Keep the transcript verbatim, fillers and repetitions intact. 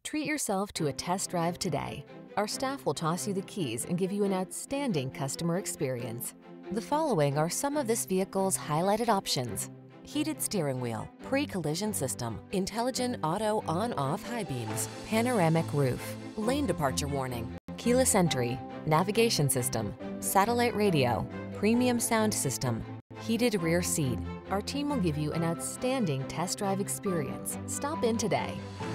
Treat yourself to a test drive today. Our staff will toss you the keys and give you an outstanding customer experience. The following are some of this vehicle's highlighted options: heated steering wheel, pre-collision system, intelligent auto on-off high beams, panoramic roof, lane departure warning, keyless entry, navigation system, satellite radio, premium sound system, heated rear seat. Our team will give you an outstanding test drive experience. Stop in today.